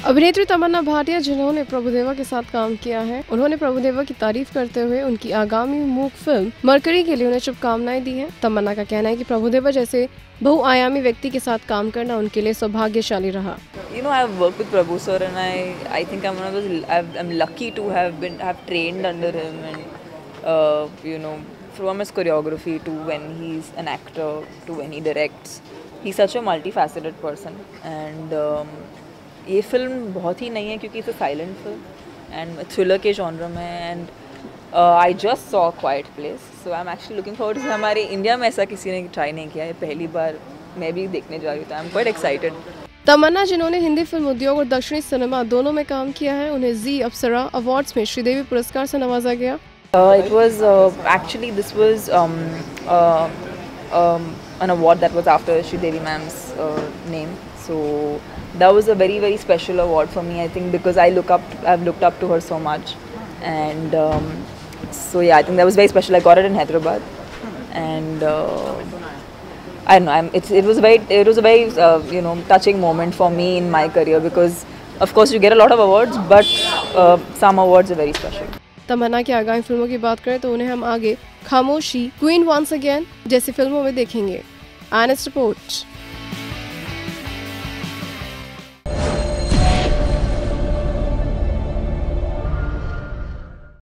अभिनेत्री तमन्ना भाटिया, जिन्होंने प्रभुदेवा के साथ काम किया है, उन्होंने प्रभुदेवा की तारीफ करते हुए उनकी आगामी मूक फिल्म मरकरी के लिए उन्हें शुभकामनाएं दी हैं। तमन्ना का कहना है कि प्रभुदेवा जैसे बहुआयामी व्यक्ति के साथ काम करना उनके लिए सौभाग्यशाली रहा। I've worked with Prabhu sir, and I think I'm one of those. I'm lucky to have trained under him, and from his choreography to when he's an actor to when he directs, he's such a multifaceted person. And ये film बहुत ही नई है क्योंकि it's a silent film and thriller के genre में and I just saw Quiet Place, so I am actually looking forward to. हमारे India में ऐसा किसी ने ट्राई नहीं किया है, पहली बार मैं भी देखने जा रही हूँ, तो I am quite excited. Tamannaah, जिन्होंने हिंदी फिल्म उद्योग और दक्षिणी सिनेमा दोनों में काम किया है, उन्हें जी अप्सरा अवार्ड्स में श्रीदेवी पुरस्कार से नवाजा गया। It was actually this was an award that was after Sridevi ma'am's name, so that was a very special award for me, I think, because I've looked up to her so much, and so yeah, I think that was very special. I got it in Hyderabad, and I don't know, it was a very touching moment for me in my career, because of course you get a lot of awards, but some awards are very special. तमन्ना की आगामी फिल्मों की बात करें तो उन्हें हम आगे खामोशी, क्वीन वंस अगेन जैसी फिल्मों में देखेंगे। Honest report.